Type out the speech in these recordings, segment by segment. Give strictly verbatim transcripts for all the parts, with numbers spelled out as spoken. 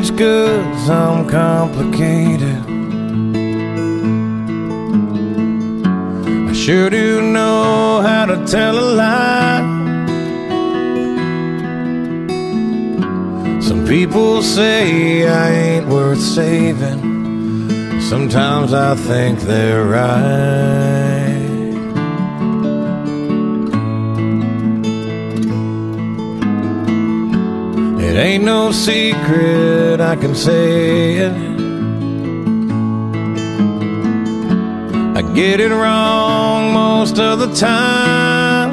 damaged goods, I'm complicated. I sure do know how to tell a lie. Some people say I ain't worth saving. Sometimes I think they're right. It ain't no secret, I can say it. I get it wrong most of the time,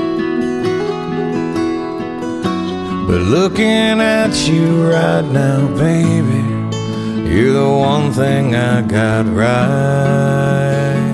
but looking at you right now, baby, you're the one thing I got right.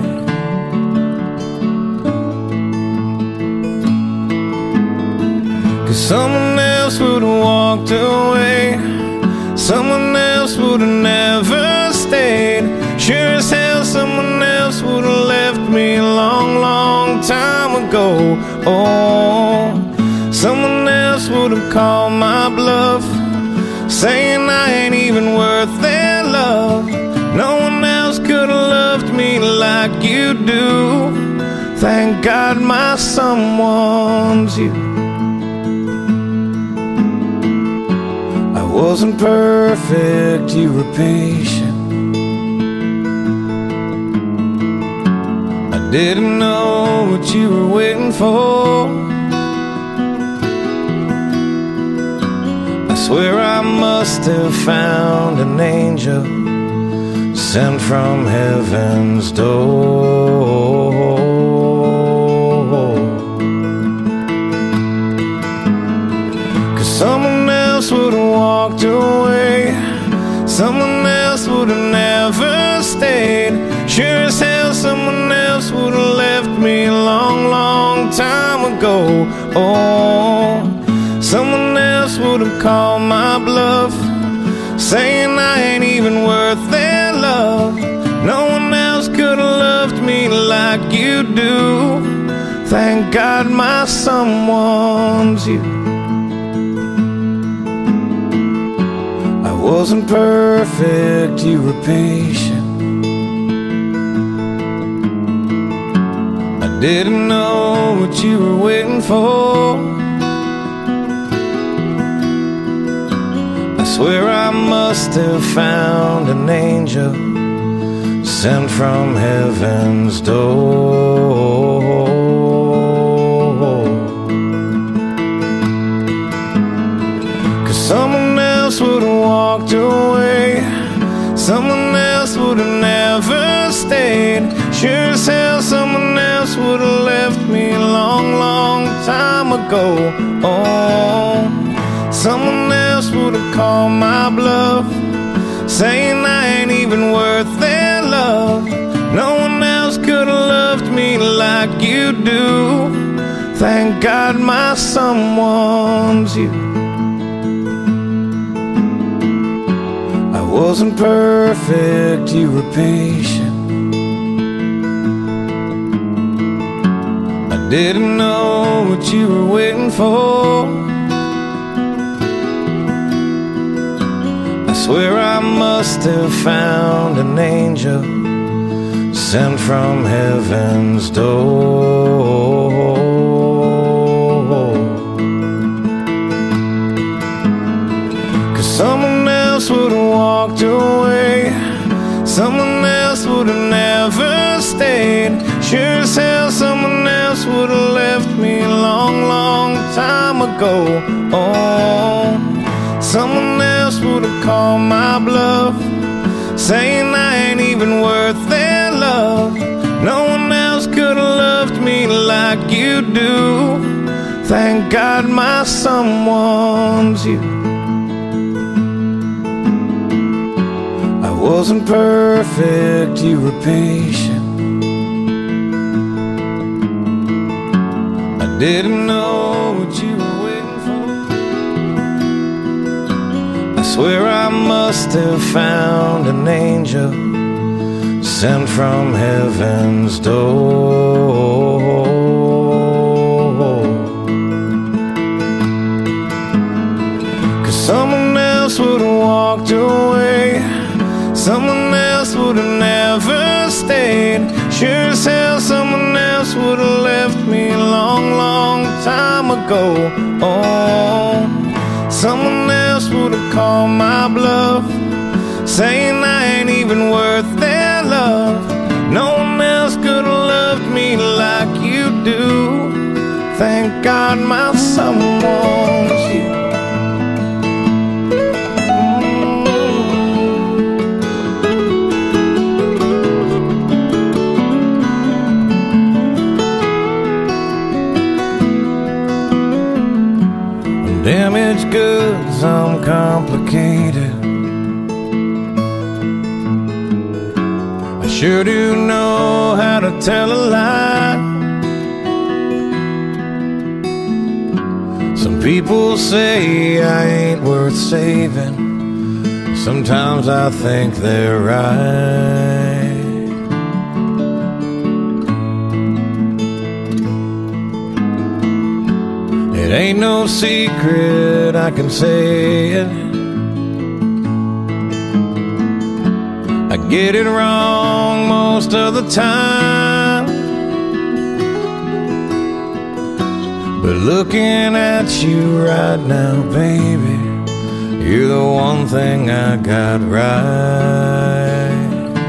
Cause someone else would've walked away, someone else would've never stayed. Sure as hell someone else would've left me a long, long time ago. Oh, someone else would've called my bluff, saying I ain't even worth their love. No one else could've loved me like you do. Thank God my someone's you. I wasn't perfect, you were patient. I didn't know what you were waiting for. I swear I must have found an angel sent from heaven's door. Cause someone else would've walked away, someone else would've never stayed. Sure as hell someone else would've left me a long, long time ago. Oh, someone else would've called my bluff, saying I ain't even worth their love. No one else could've loved me like you do. Thank God my someone's you. I wasn't perfect, you were patient. I didn't know what you were waiting for. I swear I must have found an angel sent from heaven's door. Cause someone else would've walked away, someone else would've never stayed. Sure as hell someone else would've left me a long, long time ago. Oh, someone else would've called my bluff, saying I ain't even worth their love. No one else could've loved me like you do. Thank God my someone's you. I wasn't perfect, you were patient. I didn't know what you were waiting for. I swear I must have found an angel sent from heaven's door. Cause someone else would've walked away, someone else would've never stayed. Sure as hell someone else would've left me a long, long time ago. Oh, someone else would've called my bluff, saying I ain't even worth their love. No one else could've loved me like you do. Thank God my someone's you. I wasn't perfect, you were patient. I didn't know what you were waiting for. I swear I must have found an angel sent from heaven's door. Cause someone else would've walked someone else would have never stayed. Sure as hell someone else would have left me a long, long time ago. Oh, someone else would have called my bluff, saying I ain't even worth their love. No one else could have loved me like you do. Thank God my someone's you. Damaged goods, I'm complicated. I sure do know how to tell a lie. Some people say I ain't worth saving. Sometimes I think they're right. It ain't no secret, I can say it. I get it wrong most of the time, but looking at you right now, baby, you're the one thing I got right.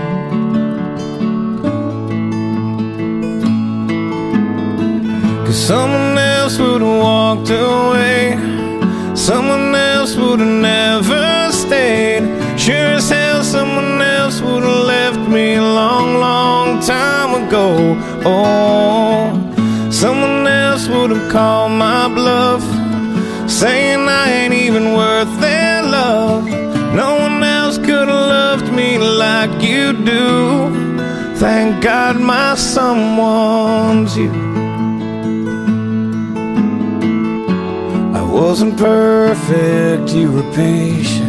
Cause someone else would have walked away, someone else would have never stayed. Sure as hell someone else would have left me a long, long time ago. Oh, someone else would have called my bluff, saying I ain't even worth their love. No one else could have loved me like you do. Thank God my someone's you. I wasn't perfect, you were patient.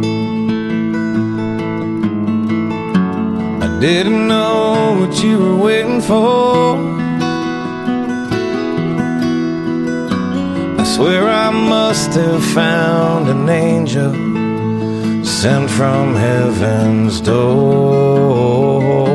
I didn't know what you were waiting for. I swear I must have found an angel sent from heaven's door.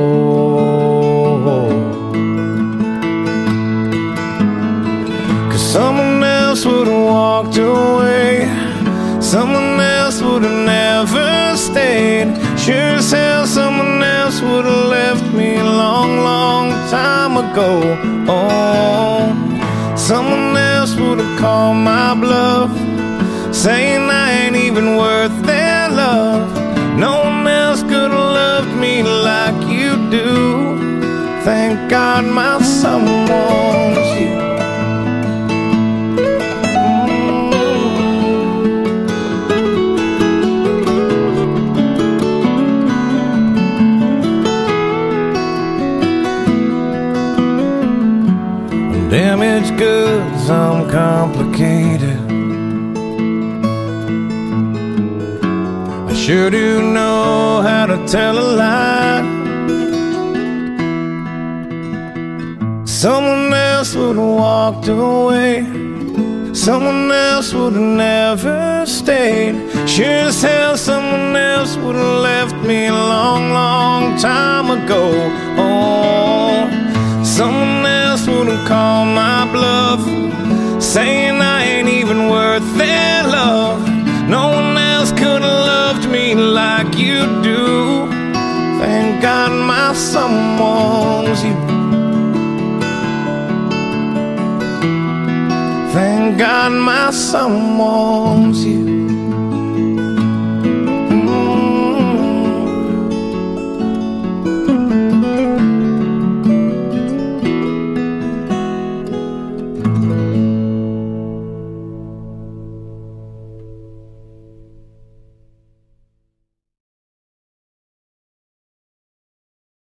Cause someone else would have walked away, someone else would have never stayed. Sure as hell someone else would have left me a long, long time ago. Oh, someone else would have called my bluff, saying I ain't even worth their love. No one else could have loved me like you do. Thank God my someone's you. Damaged goods, I'm complicated. I sure do know how to tell a lie. Someone else would have walked away, someone else would have never stayed. Sure as hell someone else would have left me a long, long time ago. Oh, someone else would have called my bluff, saying I ain't even worth their love. No one else could have loved me like you do. Thank God my someone's you. Thank God my someone's you.